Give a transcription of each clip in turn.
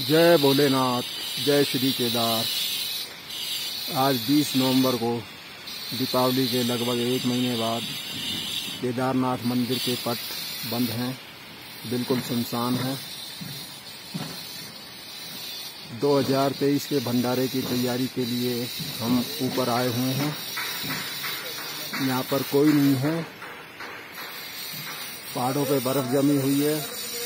जय भोलेनाथ, जय श्री केदार। आज 20 नवंबर को दीपावली के लगभग एक महीने बाद केदारनाथ मंदिर के पट बंद हैं, बिल्कुल सुनसान है। 2023 के भंडारे की तैयारी के लिए हम ऊपर आए हुए हैं। यहाँ पर कोई नहीं है, पहाड़ों पे बर्फ जमी हुई है।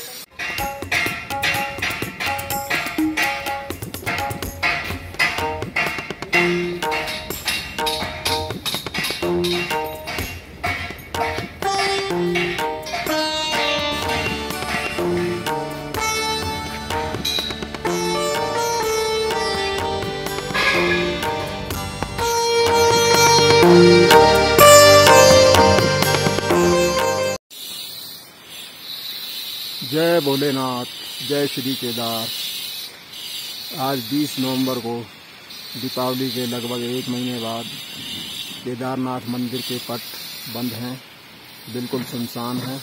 जय भोलेनाथ, जय श्री केदार। आज 20 नवंबर को दीपावली के लगभग एक महीने बाद केदारनाथ मंदिर के पट बंद हैं, बिल्कुल सुनसान है।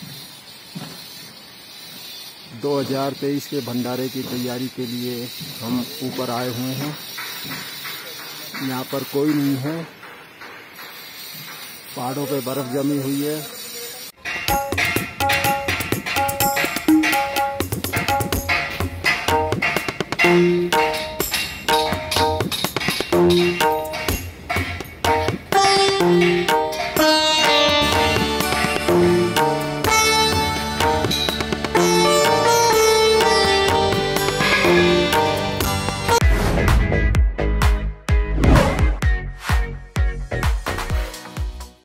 2023 के भंडारे की तैयारी के लिए हम ऊपर आए हुए हैं। यहाँ पर कोई नहीं है, पहाड़ों पे बर्फ जमी हुई है।